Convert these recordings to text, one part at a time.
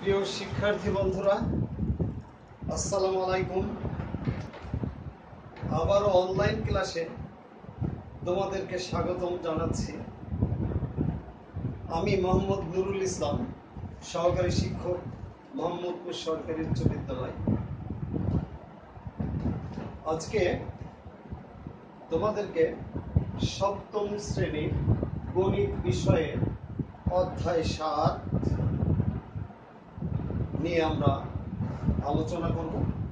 প্রিয় শিক্ষার্থী বন্ধুরা, আসসালামু আলাইকুম। আবারও অনলাইন ক্লাসে তোমাদেরকে স্বাগতম জানাচ্ছি। আমি মোহাম্মদ নুরুল ইসলাম, সহকারী শিক্ষক, মোহাম্মদপুর সরকারি উচ্চ বিদ্যালয়। আজকে তোমাদেরকে সপ্তম শ্রেণীর গণিত বিষয়ের অধ্যায় 7 নিয়ে আমরা আলোচনা করব।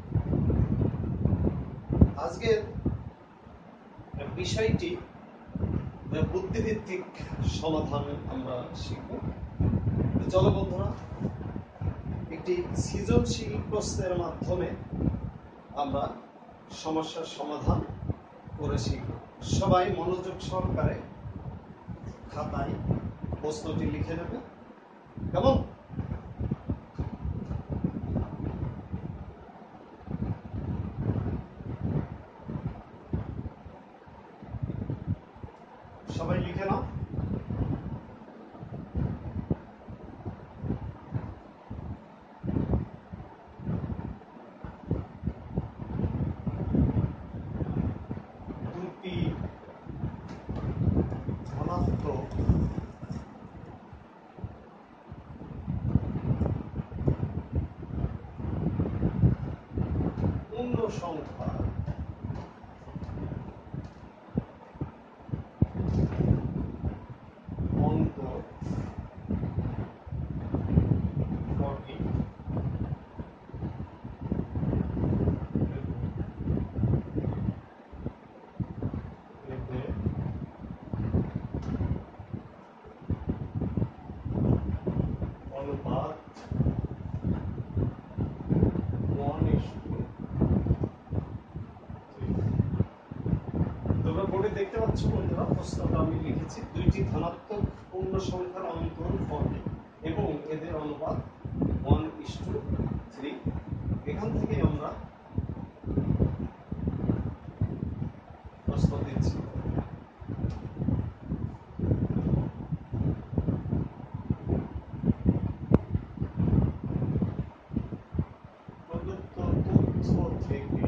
আজকের বিষয়টি বুদ্ধিভিত্তিক সমাধান আমরা শিখব। চলো বন্ধুরা, একটি সৃজনশীল প্রশ্নের মাধ্যমে আমরা সমস্যার সমাধান করে শিখব। সবাই মনোযোগ সহকারে খাতায় প্রশ্নটি লিখে নেবে, কেমন? সবাই লিখে নাও। দুটি ধনাত্মক পূর্ণ সংখ্যা অঙ্ক 40 অনুপাত 1:3। তোমরা বোর্ডে দেখতে পাচ্ছ বন্ধুরা, প্রশ্নটা আমি লিখেছি। দুইটি ধনাত্মক পূর্ণ সংখ্যার অন্তর 40 এবং এদের অনুপাত 1:3। এখান থেকে আমরা প্রশ্ন দিচ্ছি। প্রদত্ত তথ্য থেকে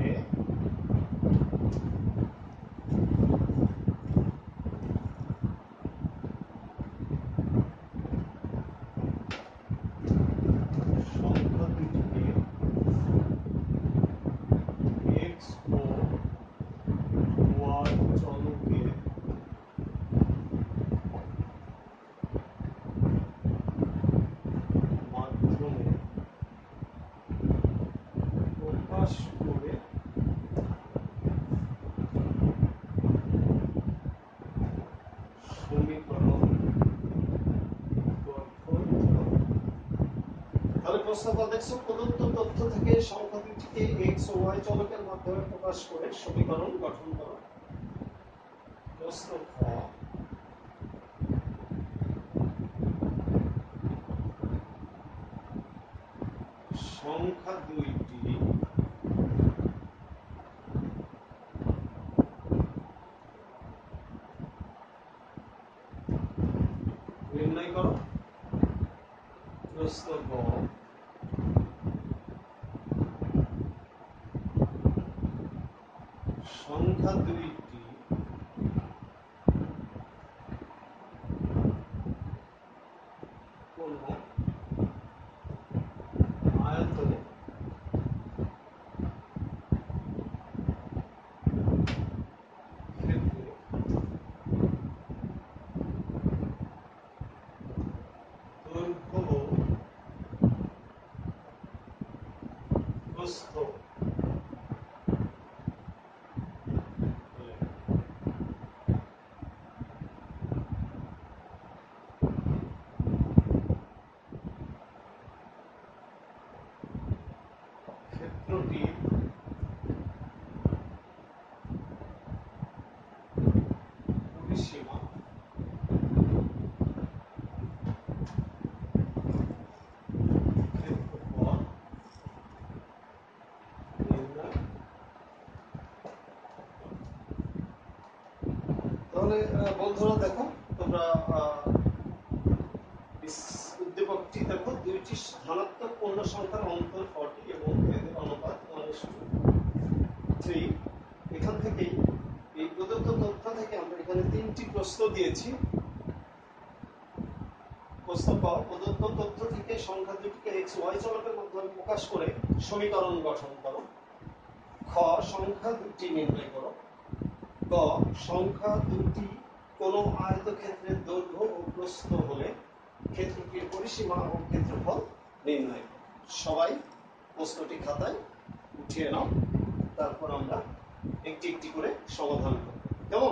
সংখ্যা দুটিকে x ও y চলকের মাধ্যমে প্রকাশ করে সমীকরণ গঠন করো। তাহলে প্রশ্নটা দেখছো, প্রদত্ত তথ্য থেকে সংখ্যা দুটিকে x ও y চলকের মাধ্যমে প্রকাশ করে সমীকরণ গঠন করো। প্রশ্ন খ, সংখ্যা দুইটি নির্ণয় করো। প্রশ্ন গ, সংখ্যা দুইটি কোন আয়ত ক্ষেত্রে দৈর্ঘ্য ও প্রস্থ ক্ষেত্রটির পরিসীমা ক্ষেত্রফল নির্ণয়। তাহলে বন্ধুরা দেখো, তোমরা উদ্দীপকটি দেখো, দুইটি দুইটি ধনাত্মক পূর্ণ সংখ্যার অন্তর 40 এবং এদের অনুপাত 1:3। এখান থেকেই এই প্রদত্ত তথ্য থেকে আমরা এখানে তিনটি প্রশ্ন দিয়েছি। প্রশ্ন ক, প্রদত্ত তথ্য থেকে সংখ্যা দুটিকে x y চলকের মাধ্যমে প্রকাশ করে সমীকরণ গঠন করো। খ, সংখ্যা দুটি নির্ণয় করো। গ, সংখ্যা দুটি কোনো আয়তক্ষেত্রের দৈর্ঘ্য ও প্রস্থ হলে ক্ষেত্রটির পরিসীমা ও ক্ষেত্রফল নির্ণয় করো। সবাই প্রশ্নটি খাতায় উঠিয়ে নাও, তারপর আমরা একটি একটি করে সমাধান করব। কেমন?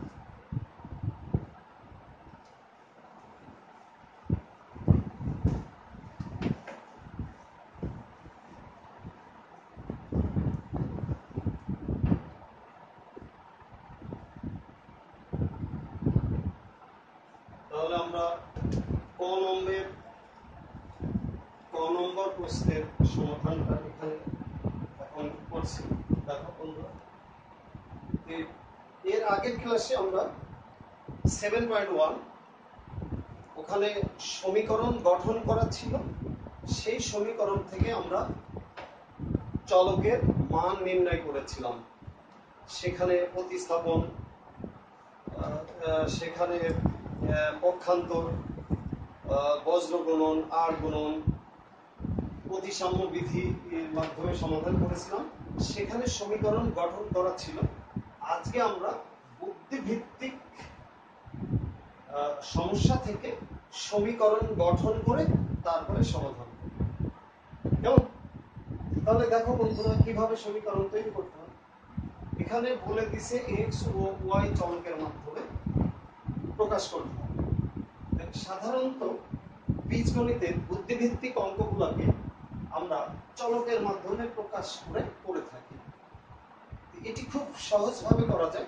তাহলে আমরা ক নম্বর প্রশ্নের সমাধানটা এখানে এখন করছি। দেখো বন্ধুরা, এর আগের ক্লাসে আমরা 7.1 ওখানে সমীকরণ গঠন করা ছিল। সেই সমীকরণ থেকে আমরা চলকের মান নির্ণয় করেছিলাম। সেখানে প্রতিস্থাপন, সেখানে পক্ষান্তর, বজ্র গুণন, আর গুণন, প্রতিসাম্য বিধির মাধ্যমে সমাধান করেছিলাম। সেখানে সমীকরণ গঠন করা ছিল। আজকে আমরা বুদ্ধিভিত্তিক সমস্যা থেকে সমীকরণ গঠন করে তারপরে সমাধান করব। কেমন? তাহলে দেখো বন্ধুরা, কিভাবে সমীকরণ তৈরি করতে হয়। এখানে বলে দিছে এক্স ও ওয়াই চলকের মাধ্যমে প্রকাশ করতে হবে। সাধারণত বীজগণিতের বুদ্ধিভিত্তিক অঙ্কগুলোকে আমরা চলকের মাধ্যমে প্রকাশ করে থাকি। এটি খুব সহজভাবে করা যায়।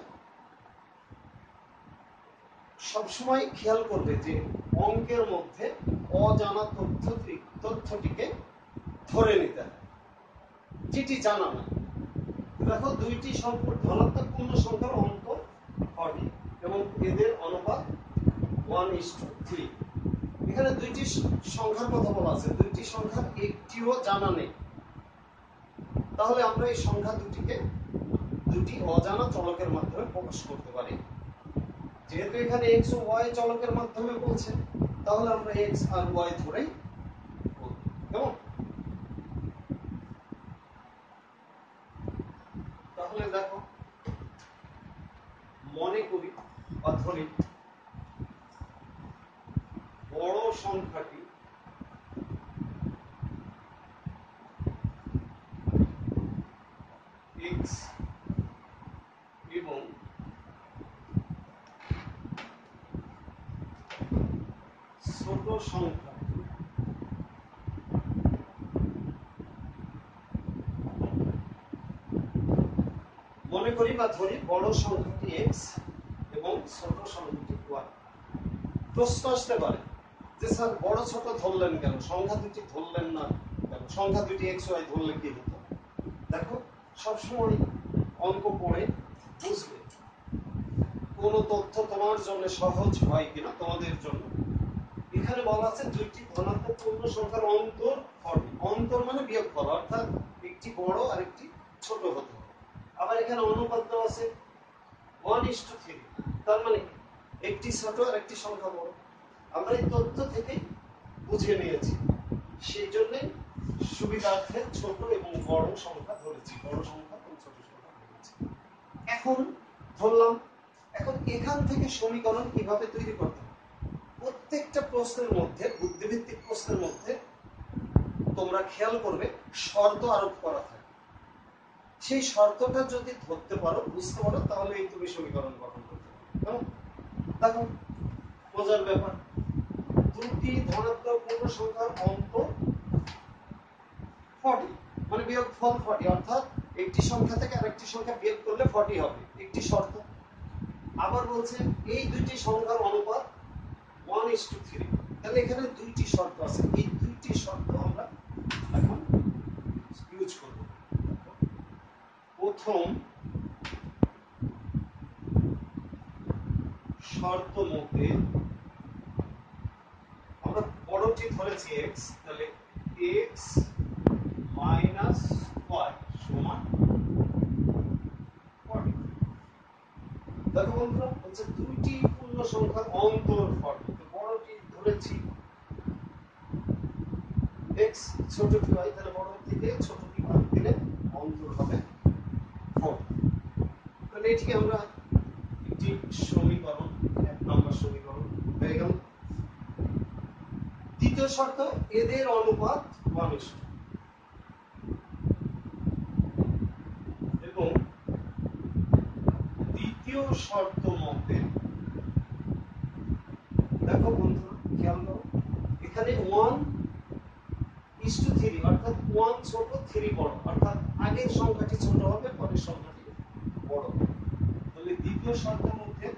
সবসময় খেয়াল করবে যে অঙ্কের মধ্যে অজানা তথ্যটিকে ধরে নিতে হয়, যেটি জানা না। দেখো, দুইটি ধনাত্মক পূর্ণ সংখ্যার অন্তর 40 এবং এদের অনুপাত 1:3। এখানে দুইটি সংখ্যার কথা বলা আছে, দুইটি সংখ্যার একটিও জানা নেই। তাহলে আমরা এই সংখ্যা দুটিকে দুটি অজানা চলকের মাধ্যমে প্রকাশ করতে পারি। যেহেতু এখানে এক্স ও ওয়াই চলকের মাধ্যমে বলছে, তাহলে আমরা এক্স আর ওয়াই ধরেই বলব। কেমন? তাহলে দেখো, মনে করি বা ধরি বড় সংখ্যাটি x এবং ছোট সংখ্যা মনে করি বা ধরি বড় সংখ্যাটি x এবং ছোট সংখ্যাটি y। প্রশ্ন আসতে পারে যে স্যার, বড় ছোট ধরলেন কেন, সংখ্যা দুটি ধরলেন না কেন? সংখ্যা দুটি x y ধরলে কি হতো? দেখো, সবসময় অঙ্ক পড়ে বুঝবে কোন তথ্য তোমার জন্য সহজ হয় কিনা, তোমাদের জন্য। এখানে বলা আছে দুইটি ধনাত্মক পূর্ণ সংখ্যার অন্তর 40। অন্তর মানে বিয়োগফল, অর্থাৎ একটি বড় আর একটি ছোট হতে হবে। আবার এখানে অনুপাত দেওয়া আছে 1:3, তার মানে একটি ছোট আর একটি সংখ্যা বড়। আমরা এই তথ্য থেকে বুঝে নিয়েছি, সেই জন্যই সুবিধার্থে ছোট এবং বড় সংখ্যা ধরেছি, বড় সংখ্যা এবং ছোট সংখ্যা ধরেছি। এখন ধরলাম, এখন এখান থেকে সমীকরণ কিভাবে তৈরি করতে হবে। প্রত্যেকটা প্রশ্নের মধ্যে, বুদ্ধিভিত্তিক প্রশ্নের মধ্যে তোমরা খেয়াল করবে শর্ত আরোপ করা থাকে। সেই শর্তটা যদি ধরতে পারো, বুঝতে পারো, তাহলে এই তুমি সমীকরণ গঠন করতে পারো। দেখো, মজার ব্যাপার, দুটি ধনাত্মক পূর্ণ সংখ্যার অন্তর 40, মানে বিয়োগফল 40, অর্থাৎ একটি সংখ্যা থেকে আরেকটি সংখ্যা বিয়োগ করলে 40 হবে, একটি শর্ত। আবার বলছে এই দুইটি সংখ্যার অনুপাত 1:3। তাহলে এখানে দুইটি শর্ত আছে, এই দুইটি শর্ত আমরা এখন ইউজ করব। প্রথম শর্ত মতে আমরা বড়টি ধরেছি x, তাহলে x মাইনাস y সমান 40। দেখো বন্ধুরা হচ্ছে দুইটি পূর্ণ সংখ্যার অন্তর 40, তো বড়টি ধরেছি x ছোটটি y, তাহলে বড় থেকে ছোটটি বাদ দিলে অন্তর হবে 40। তাহলে এটিকে আমরা একটি সমীকরণ, এক নম্বর সমীকরণ হয়ে গেল। দ্বিতীয় শর্ত এদের অনুপাত 1:2 এবং দ্বিতীয় শর্ত মতে দেখো বন্ধুরা খেয়াল করো, এখানে 1:3 অর্থাৎ 1 ছোট 3 বড়, অর্থাৎ আগের সংখ্যাটি ছোট হবে পরের সংখ্যাটি বড় হবে। তাহলে দ্বিতীয় শর্তের মধ্যে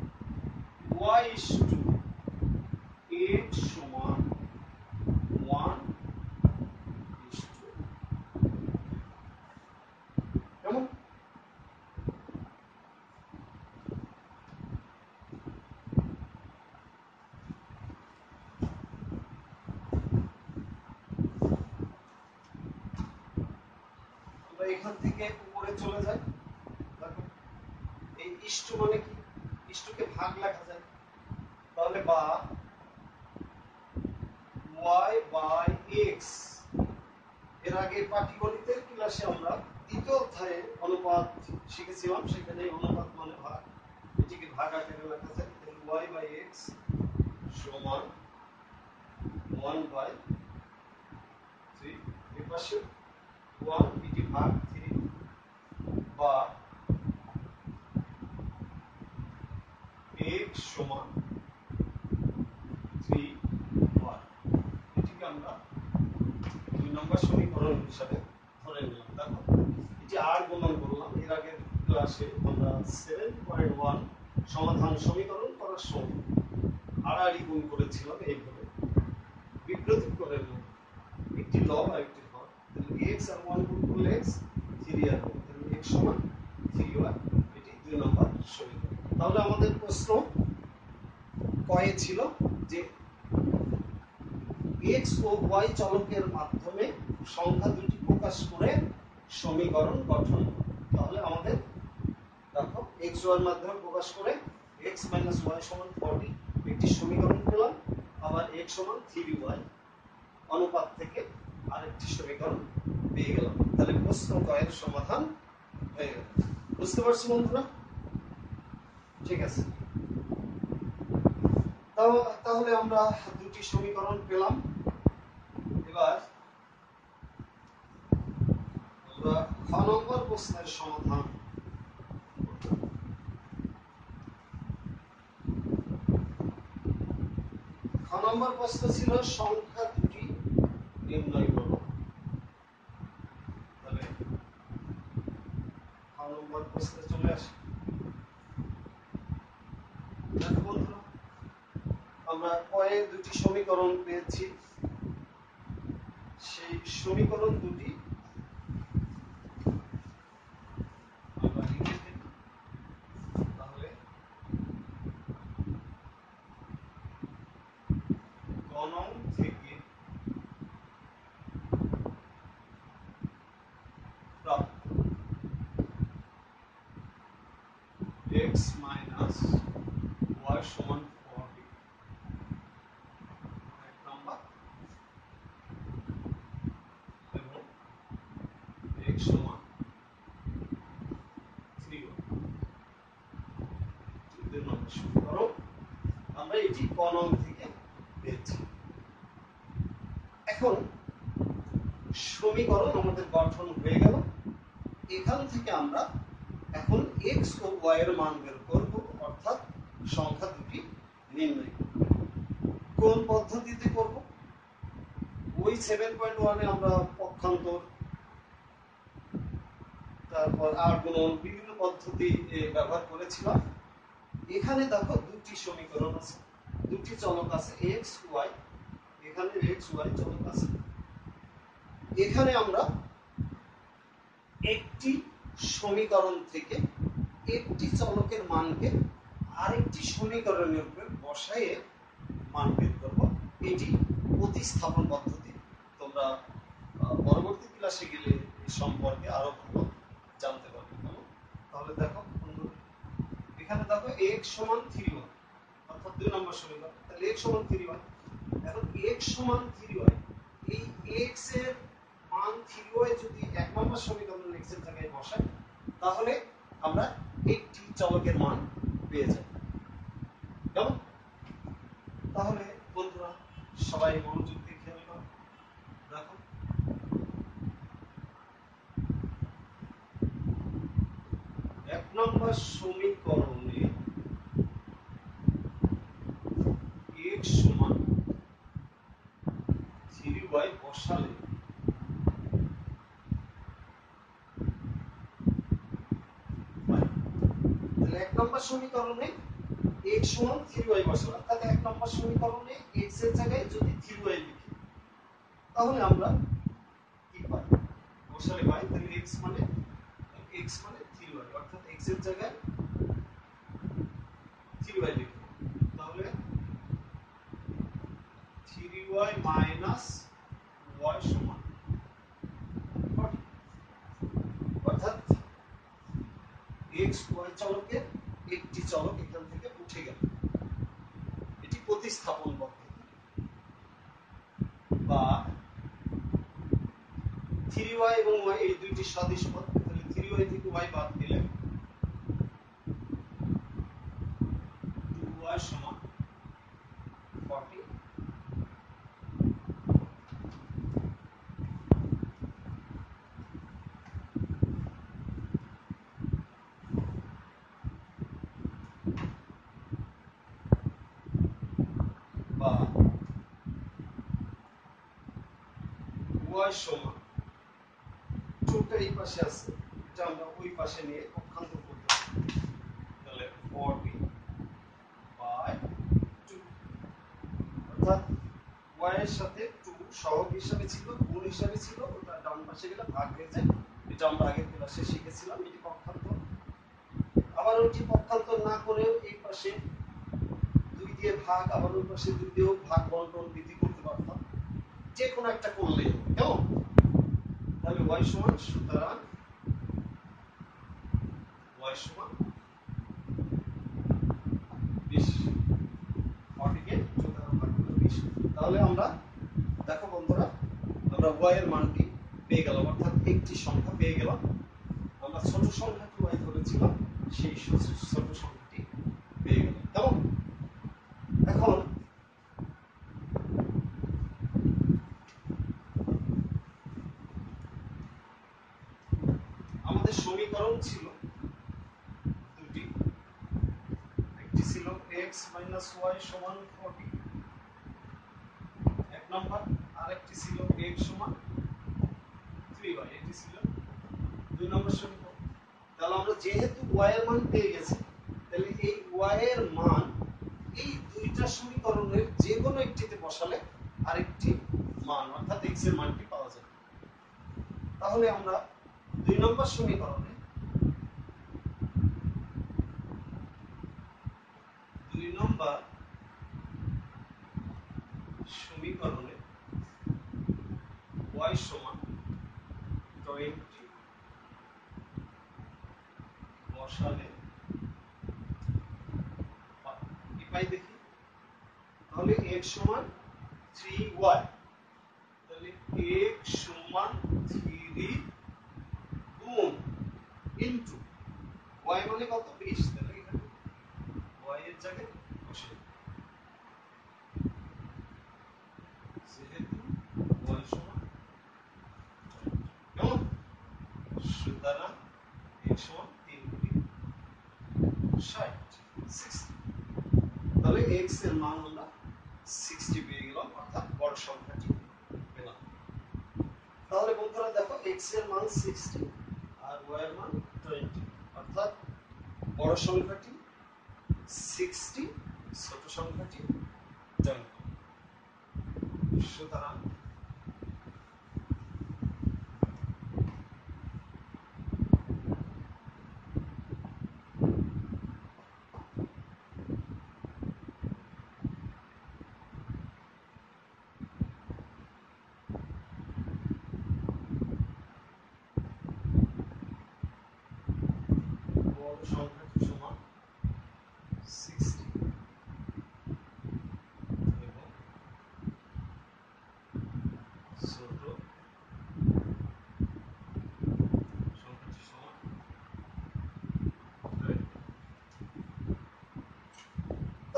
y8 সমান 1:2 কেমন? আমরা এখান থেকে উপরে চলে যাই। দেখো এই ইষ্ট মানে কি? ইষ্টকে ভাগ লেখা যায়, তাহলে বা y/x। এর আগে পাটিগণিতের ক্লাসে আমরা দ্বিতীয় অধ্যায়ে অনুপাত শিখেছিলাম, সেখানে অনুপাত মানে ভাগ, এটিকে ভাগ আকারে লেখা যায়। তাহলে y/x সমান 1/3, এর পাশে 1 এটি ভাগ 3, বা x সমান 3y। এটিকে আমরা 2 নম্বর সমীকরণ হিসাবে ধরে নিলাম। দেখো এটি আর গুণন করলাম। এর আগের ক্লাসে আমরা 7.1 সমাধান সমীকরণ করার সময় আড়াআড়ি গুণ করেছিলাম, এইভাবে বিপরীত করে নিলাম, একটি লব আর একটি হর। তাহলে x আর 1 গুণ করলে x, 3 আর 1, তাহলে x সমান 3y। এটি 2 নম্বর সমীকরণ। তাহলে আমাদের প্রশ্ন কয়ে ছিল যে x ও y চলকের মাধ্যমে সংখ্যা দুটি প্রকাশ করে সমীকরণ গঠন। তাহলে আমাদের দেখো x y এর মাধ্যমে প্রকাশ করে x - y সমান 40 একটি সমীকরণ পেলাম, আবার x সমান 3y অনুপাত থেকে আরেকটি সমীকরণ পেয়ে গেলাম। তাহলে প্রশ্ন কয়ের সমাধান হয়ে গেল। বুঝতে পারছো বন্ধুরা? ঠিক আছে, তাহলে আমরা দুটি সমীকরণ পেলাম। এবার আমরা খ নম্বর প্রশ্নের সমাধান। খ নম্বর প্রশ্ন ছিল সংখ্যা দুটি নির্ণয় করো। তাহলে খ নম্বর প্রশ্নে চলে আসি। দেখো বন্ধুরা, আমরা কয়ে দুটি সমীকরণ পেয়েছি, সেই সমীকরণ দুটি আমরা লিখে দিই। তাহলে গণন থেকে প্রাপ্ত x মাইনাস y সমান 40 এক নাম্বার, এবং x সমান 3y দুই নম্বর সমীকরণ আমরা এটি গণন থেকে পেয়েছি। এখন সমীকরণ আমাদের গঠন হয়ে গেল। এখান থেকে আমরা এখন x ও y এর মান বের করব, অর্থাৎ সংখ্যা দুটি নির্ণয় করব। কোন পদ্ধতিতে করব? ওই 7.1 এ আমরা পক্ষান্তর, তারপর আর গুণন, বিভিন্ন পদ্ধতি ব্যবহার করেছিলাম। এখানে দেখো দুটি সমীকরণ আছে, দুটি চলক আছে x y, এখানে x y চলক আছে। এখানে আমরা একটি সমীকরণ থেকে একটি চলকের মানকে আরেকটি সমীকরণের উপর বসায়ে মান বের করব। এটি প্রতিস্থাপন পদ্ধতি, তোমরা ক্লাসে গেলে এই সম্পর্কে আরো ভালো জানতে পারবে। তাহলে দেখো এখানে দেখো x সমান 3y, অর্থাৎ 2 নম্বর সমীকরণ। তাহলে x সমান 3y, এখন x সমান 3y, এই x এর মান 3y যদি 1 নম্বর সমীকরণে x এর জায়গায় বসাই, তাহলে আমরা একটি চলকের মান পেয়ে যাব। কেমন? তাহলে বন্ধুরা সবাই মনোযোগ দিয়ে খেয়াল করো। দেখো এক নম্বর সমীকরণে x সমান 3y বসালে তাহলে এক নম্বর সমীকরণে x সমান 3y বসালাম, তাহলে এক নম্বর সমীকরণে x এর জায়গায় যদি 3y লিখি তাহলে আমরা কি পাই? বসালে পাই তাহলে x মানে 3y, অর্থাৎ x এর জায়গায় 3y লিখব, তাহলে 3y মাইনাস y সমান 40, অর্থাৎ x y চলকের একটি চলক এখান থেকে উঠে গেল। এটি প্রতিস্থাপন পদ্ধতি, বা 3y এবং y এই দুইটি সদিশ পদ, তাহলে 3y থেকে y বাদ দিলে 2y সমান 40, বা y সমান 2টা এই পাশে আছে, এটা আমরা ওই পাশে নিয়ে পক্ষান্তর করতে পারি, তাহলে 40 বাই 2, অর্থাৎ y এর সাথে 2 সহগ হিসাবে ছিল, গুণ হিসাবে ছিল, ওটা ডান পাশে গেলে ভাগ হয়ে যায়। এটা আমরা আগের ক্লাসে শিখেছিলাম। এটি পক্ষান্তর। আবার ওইটি পক্ষান্তর না করেও এই পাশে 2 দিয়ে ভাগ, আবার ওই পাশে 2 দিয়েও ভাগ বন্টন বৃদ্ধি করতে পারতাম, যে কোনো একটা করলেই হবে। কেমন? তাহলে y সমান, সুতরাং y সমান 20, 40 কে 2 দ্বারা ভাগ করলে 20। তাহলে আমরা দেখো বন্ধুরা, আমরা y এর মানটি পেয়ে গেলাম, অর্থাৎ একটি সংখ্যা পেয়ে গেলাম। আমরা ছোট সংখ্যাটি y ধরেছিলাম, সেই ছোট সংখ্যাটি পেয়ে গেলাম। কেমন? এখন আমাদের সমীকরণ ছিল দুটি, একটি ছিল x y সমান 40, এক নম্বর, আরেকটি ছিল x সমান 3y, এটি ছিল 2 নম্বর সমীকরণ। তাহলে আমরা যেহেতু y এর মান পেয়ে গেছি, তাহলে এই y এর মান এই দুইটা সমীকরণের যে কোনো একটিতে বসালে আরেকটি মান, অর্থাৎ x এর মানটি পাওয়া যাবে। তাহলে আমরা 2 নম্বর সমীকরণে y সমান 20 বসালে কি পাই দেখি? তাহলে x সমান 3y, তাহলে x সমান 3 গুণ ইনটু y মানে কত? 20, তাহলে এখানে y এর জায়গায় বসে, যেহেতু y সমান, কেমন? সুতরাং x সমান 3 গুণ 60, 60। তাহলে x এর মান আমরা 60 পেয়ে গেলাম, অর্থাৎ বড় সংখ্যাটি পেলাম। তাহলে বন্ধুরা দেখো, x এর মান 60 আর y এর মান 20, অর্থাৎ বড় সংখ্যাটি 60, ছোট সংখ্যাটি 20। সুতরাং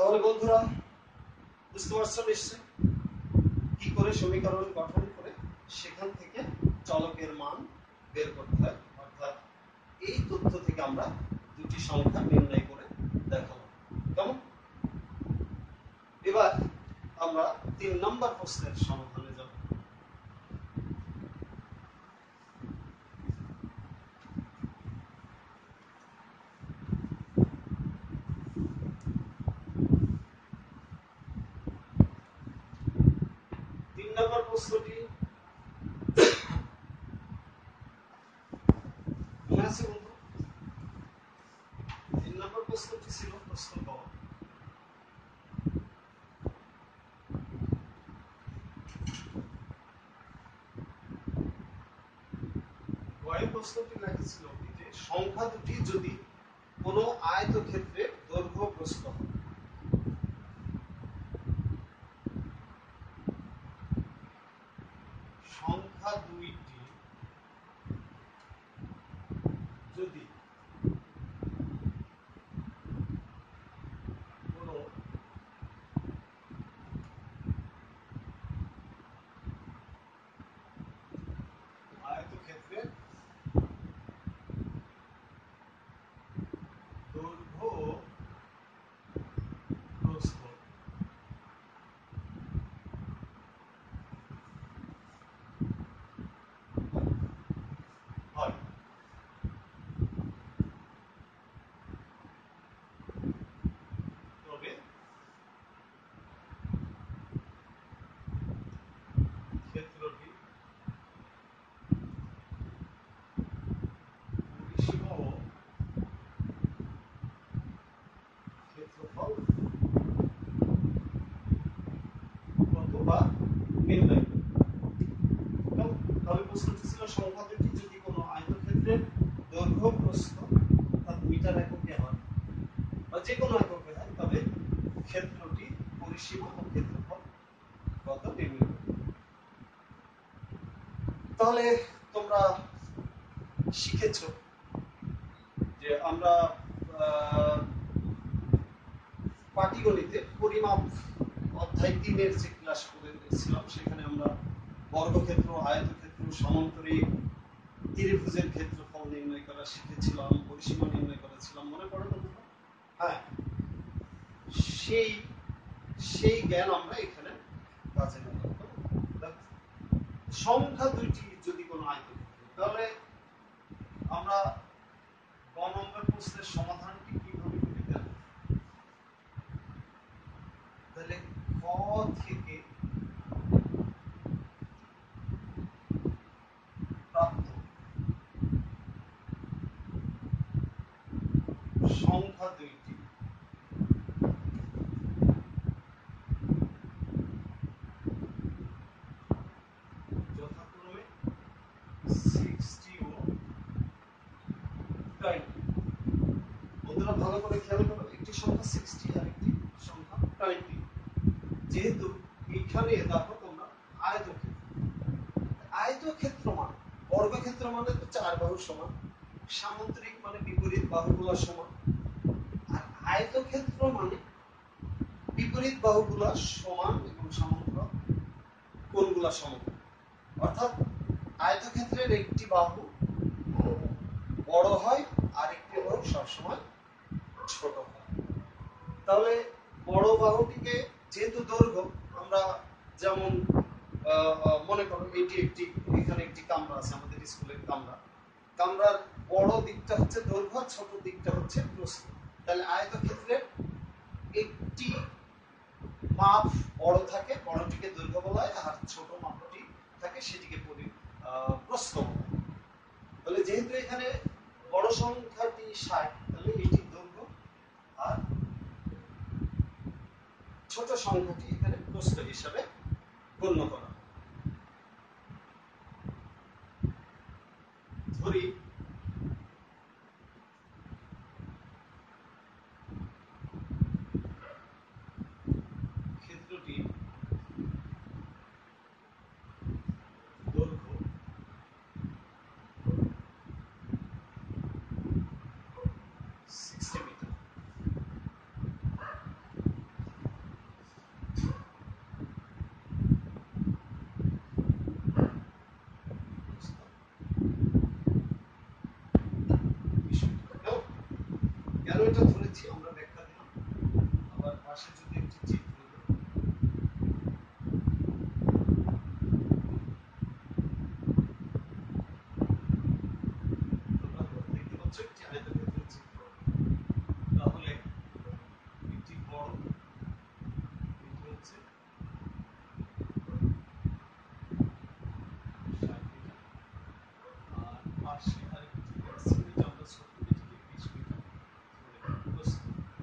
তাহলে বন্ধুরা বুঝতে পারছো নিশ্চয় কি করে সমীকরণ গঠন করে সেখান থেকে চলকের মান বের করতে হয়, অর্থাৎ এই তথ্য থেকে আমরা দুটি সংখ্যা নির্ণয় করে দেখাবো। কেমন? এবার আমরা 3 নম্বর প্রশ্নের সমাধানে যাব। প্রশ্নটি মনে আছে বন্ধু? 3 নম্বর প্রশ্নটি ছিল প্রশ্ন ক। প্রশ্নটি লেখা ছিল যে সংখ্যা দুটি যদি কোনো আয়তক্ষেত্রে দৈর্ঘ্য প্রস্থ হয়, সংখ্যা দুইটি যদি কোনো আয়তক্ষেত্রে দৈর্ঘ্য প্রস্থ হয়, তবে ক্ষেত্রটি পরিসীমা ও ক্ষেত্রফল অথবা নির্ণয়। তবে প্রশ্নটি ছিল সংখ্যা দুটি যদি কোনো আয়তক্ষেত্রের দৈর্ঘ্য প্রস্থ অর্থাৎ মিটার এককে হয় বা যে কোনো এককে হয়, তবে ক্ষেত্রটি পরিসীমা ও ক্ষেত্রফল কত নির্ণয়। তাহলে তোমরা শিখেছ যে আমরা পাটিগণিতে পরিমাপ অধ্যায় 3-এর যে ক্লাস করেছিলাম সেখানে আমরা বর্গক্ষেত্র, আয়তক্ষেত্র, সমান্তরিক, ত্রিভুজের ক্ষেত্রফল নির্ণয় করা শিখেছিলাম, পরিসীমা নির্ণয় করেছিলাম, মনে পড়ে না? হ্যাঁ, সেই সেই জ্ঞান আমরা এখানে কাজে লাগাবো। সংখ্যা দুইটি যদি কোনো আয়তক্ষেত্র, তাহলে আমরা গ নম্বর প্রশ্নের সমাধানটি কিভাবে করি জানো? তাহলে ক থেকে প্রাপ্ত সংখ্যা দুইটি যথাক্রমে 60 ও 20। বন্ধুরা ভালো করে খেয়াল করো, একটি সংখ্যা 60 আর একটি সংখ্যা 20। যেহেতু এখানে দেখো তোমরা আয়তক্ষেত্র মানে বর্গক্ষেত্র মানে তো 4 বাহু সমান, সামান্তরিক মানে বিপরীত বাহুগুলো সমান, আর আয়তক্ষেত্র মানে বিপরীত বাহুগুলো সমান এবং সমান্তরাল কোণগুলো সমান। অর্থাৎ আয়তক্ষেত্রের একটি বাহু বড় হয় আর একটি বাহু সবসময় ছোট হয়। তাহলে বড় বাহুটিকে যেহেতু দৈর্ঘ্য, আমরা যেমন মনে করো এখানে একটি কামরা আছে, আমাদের স্কুলের কামরার বড় দিকটা হচ্ছে দৈর্ঘ্য, ছোট দিকটা হচ্ছে প্রস্থ। তাহলে আয়তক্ষেত্রের একটি মাপ বড় থাকে, বড়টিকে দৈর্ঘ্য বলা হয়, আর ছোট মাপটি থাকে সেটিকে প্রস্থ বলা হয়। তাহলে যেহেতু এখানে বড় সংখ্যাটি 60, তাহলে এটি দৈর্ঘ্য আর ছোট সংখ্যাটি এখানে প্রস্থ হিসাবে গণ্য করা। ধরি ক্ষেত্রটি দৈর্ঘ্য 60 মিটার পাশে যদি একটি চিত্র দেখতে পাচ্ছ একটি আয়তক্ষেত্রের চিত্র, তাহলে একটি বড় এটি হচ্ছে 60 মিটার, আর পাশে আরেকটি আছে যেটা আমরা ছোট এটিকে 20 মিটার প্রস্থ।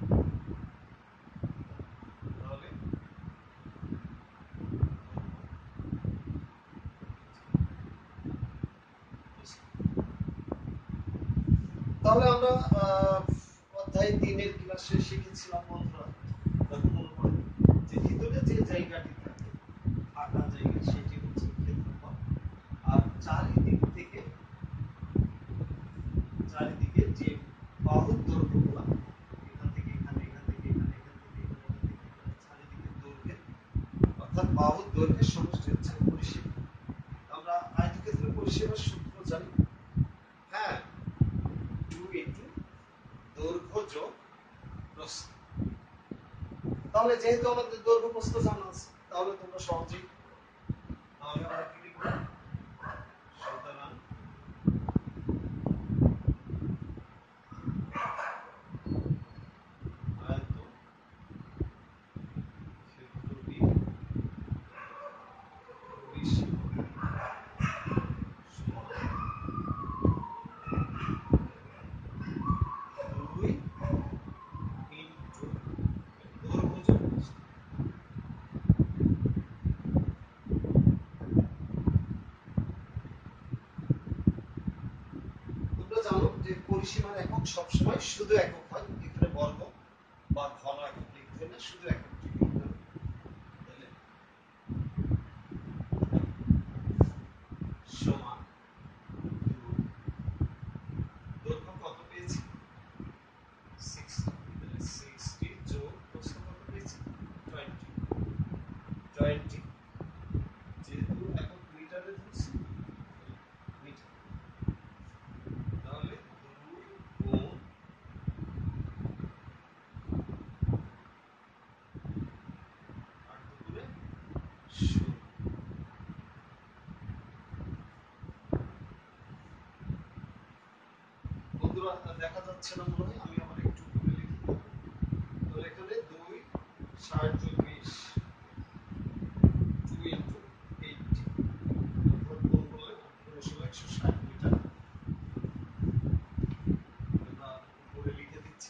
তাহলে তাহলে আমরা অধ্যায় 3 এর ক্লাসে শিখেছিলাম বন্ধুরা, দেখো মনে পড়ে যে ভিতরে যে জায়গাটি থাকে ফাঁকা জায়গা সেটি হচ্ছে ক্ষেত্রফল, আর চারিদিকে যে বাহুর দৈর্ঘ্যগুলো এখান থেকে এখানে, এখান থেকে এখানে, এখান থেকে এখানে, এখান থেকে এখানে, চারিদিকে দৈর্ঘ্যের অর্থাৎ বাহুর দৈর্ঘ্যের সমষ্টি হচ্ছে পরিসীমা। আমরা আয়তক্ষেত্রের পরিসীমার সূত্র জানি, হ্যাঁ, 2 ইনটু দৈর্ঘ্য যোগ প্রস্থ। তাহলে যেহেতু আমাদের দৈর্ঘ্য প্রস্থ জানা আছে, তাহলে তোমরা সহজেই, তাহলে আমরা কি লিখব, সুতরাং আয়তক্ষেত্রটির পরিসীমা সমান 2 ইনটু দৈর্ঘ্য যোগ প্রস্থ। তোমরা জানো যে পরিসীমার একক সবসময় শুধু একক হয়, এখানে বর্গ বা ঘন একক লিখতে হয় না, শুধু এককটি লিখতে হবে। তাহলে সমান 2, দৈর্ঘ্য কত পেয়েছি 60, তাহলে 60 যোগ প্রস্থ কত পেয়েছি 20, যেহেতু একক মিটারে ধরছি মিটার, তাহলে 2 গুণ 8 দুগুণে 16। বন্ধুরা দেখা যাচ্ছে না মনে হয়, আমি আবার একটু করে লিখি। তো এখানে 2 60 যোগ 20, 2 ইনটু 80, অর্থাৎ গুণ করলে 160 মিটার। আমরা উপরে লিখে দিচ্ছি।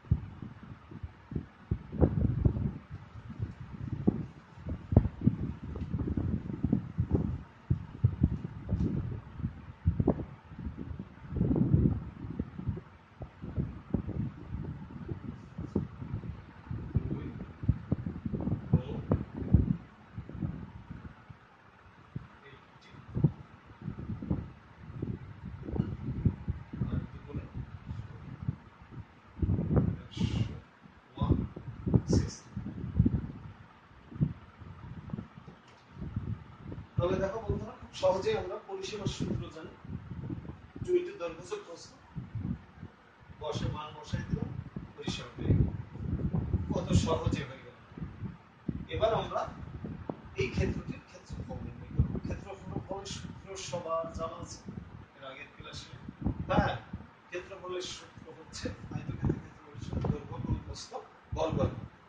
তাহলে দেখো বন্ধুরা, খুব সহজেই আমরা পরিসীমার সূত্র জানি, 2 ইনটু দৈর্ঘ্য যোগ প্রস্থ, বসে মান বসাই দিলাম, পরিসীমা পেয়ে গেল। কত সহজে হয়ে গেল। এবার আমরা এই ক্ষেত্রটির ক্ষেত্রফল নির্ণয় করব। ক্ষেত্রফলের সূত্র সবার জানা আছে এর আগের ক্লাসে, হ্যাঁ, ক্ষেত্রফলের সূত্র হচ্ছে আয়তক্ষেত্রের ক্ষেত্রফলের সূত্র দৈর্ঘ্য গুণ প্রস্থ বর্গ।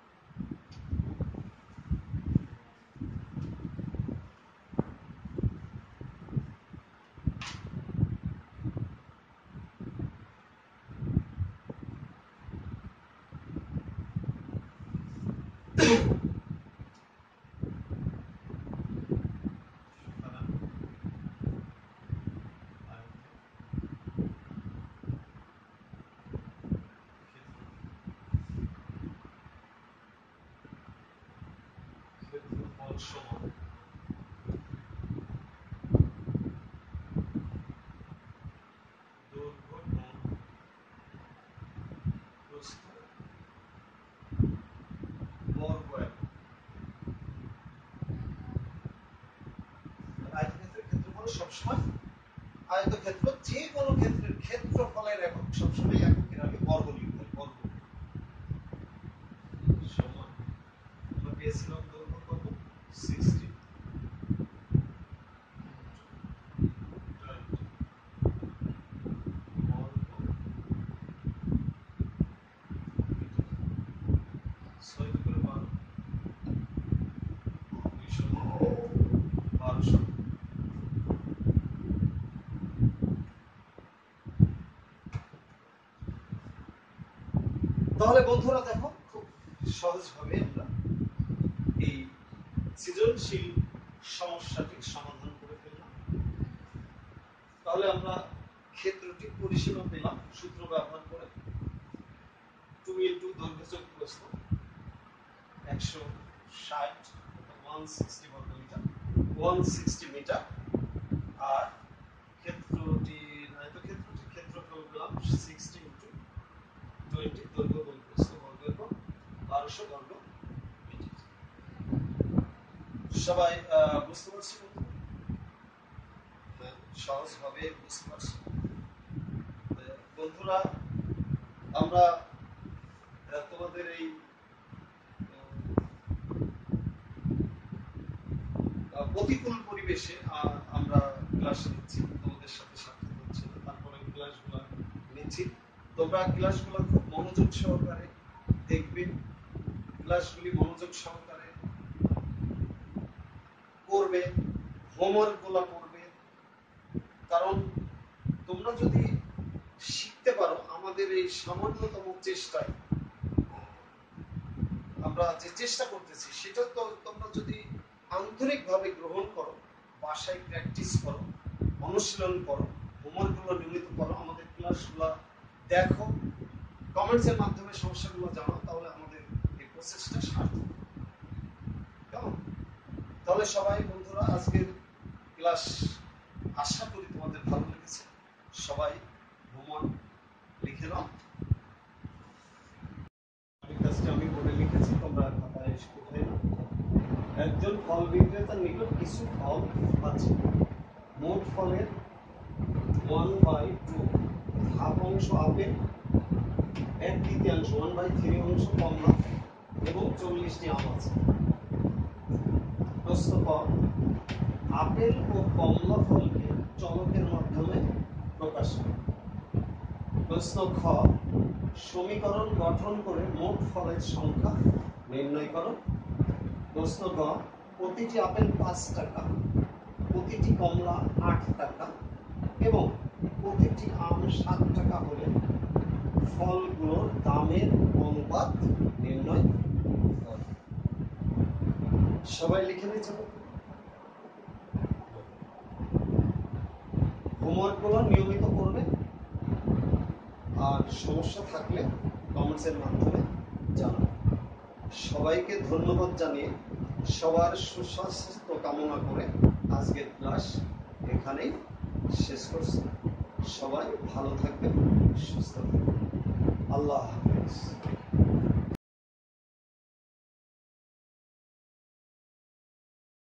ক্ষেত্রফল সমান দৈর্ঘ্য গুণ প্রস্থ বর্গ একক। আয়তক্ষেত্রের ক্ষেত্রফল সবসময়, আয়তক্ষেত্র যে কোনো ক্ষেত্রের ক্ষেত্রফলের একক সবসময় এককের আগে বর্গ লিখতে হয়, বর্গ সমান ম্যাক্সিমাম দৈর্ঘ্য কত 60 ছয় করে 12 1200। তাহলে বন্ধুরা দেখো খুব সহজভাবে আমরা এই সৃজনশীল সমস্যাটির সমাধান করে ফেললাম। তাহলে আমরা ক্ষেত্রটি পরিসীমা পেলাম সূত্র ব্যবহার করে 2 ইন্টু দৈর্ঘ্য যোগ প্রস্থ 160 160 বর্গ মিটার 160 মিটার। আর ক্ষেত্রটির আয়তক্ষেত্রটির ক্ষেত্রফল পেলাম 60 ইন্টু 20 দৈর্ঘ্য গুণ প্রস্থ বর্গের পর 1200 বর্গ মিটার। সবাই বুঝতে পারছি সহজভাবে বুঝতে পারছি বন্ধুরা। আমরা তোমাদের এই প্রতিকূল পরিবেশে আমরা ক্লাস নিচ্ছি, তোমাদের সাথে সাক্ষাৎ হচ্ছে না, তারপরে ক্লাসগুলো নিচ্ছি। তোমরা ক্লাসগুলো খুব মনোযোগ সহকারে দেখবে, ক্লাসগুলি মনোযোগ সহকারে করবে, হোমওয়ার্ক গুলো করবে। কারণ তোমরা যদি শিখতে পারো আমাদের এই সামান্যতম চেষ্টায়, আমরা যে চেষ্টা করতেছি সেটা তো তোমরা যদি আন্তরিকভাবে গ্রহণ করো, বাসায় প্র্যাকটিস করো, অনুশীলন করো, হোমওয়ার্কগুলো নিয়মিত করো, আমাদের ক্লাসগুলো দেখো, কমেন্টসের মাধ্যমে সমস্যাগুলো জানাও, তাহলে আমাদের এই প্রসেসটা সার্থক। কেমন? তাহলে সবাই বন্ধুরা আজকের ক্লাস আশা করি তোমাদের ভালো লেগেছে। সবাই হোমওয়ার্ক লিখে নাও। আমি বলে লিখেছি, তোমরা খাতায় কোথায় না। একজন ফল বিক্রেতার নিকট কিছু ফল আছে, মোট ফলের 1/2 হাফ অংশ আপেল, 1/3 1/3 অংশ কমলা এবং 40টি আম আছে। প্রশ্ন ক, আপেল ও কমলা ফলকে চলকের মাধ্যমে প্রকাশ করে। প্রশ্ন খ, সমীকরণ গঠন করে মোট ফলের সংখ্যা নির্ণয় করো। প্রশ্ন গ, প্রতিটি আপেল 5 টাকা, প্রতিটি কমলা 8 টাকা এবং প্রতিটি আম 7 টাকা হলে ফলগুলোর দামের অনুপাত নির্ণয় করো। সবাই লিখে নিয়েছে? হোমওয়ার্কগুলো নিয়মিত করবে, আর সমস্যা থাকলে কমেন্টসের মাধ্যমে জানাবে। সবাইকে ধন্যবাদ জানিয়ে সবার সুস্বাস্থ্য কামনা করে আজকের ক্লাস এখানেই শেষ করছি। সবাই ভালো থাকবেন, সুস্থ থাকবেন। আল্লাহ হাফেজ।